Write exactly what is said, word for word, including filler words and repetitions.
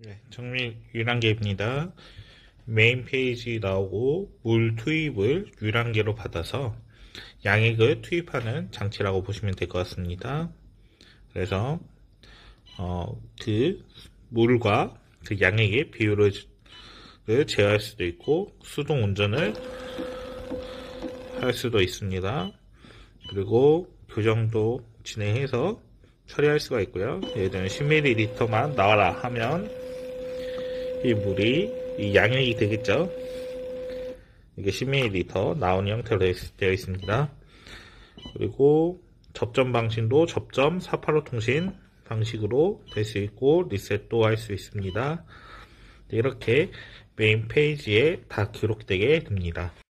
네, 정밀 유량계입니다. 메인 페이지 나오고 물 투입을 유량계로 받아서 양액을 투입하는 장치라고 보시면 될 것 같습니다. 그래서 어, 그 물과 그 양액의 비율을 제어할 수도 있고 수동 운전을 할 수도 있습니다. 그리고 교정도 진행해서 처리할 수가 있고요. 예를 들면 십 밀리리터만 나와라 하면 이 물이 이 양액이 되겠죠. 이게 십 밀리리터 나오는 형태로 되어 있습니다. 그리고 접점 방식도 접점 사팔오 통신 방식으로 될 수 있고 리셋도 할 수 있습니다. 이렇게 메인 페이지에 다 기록되게 됩니다.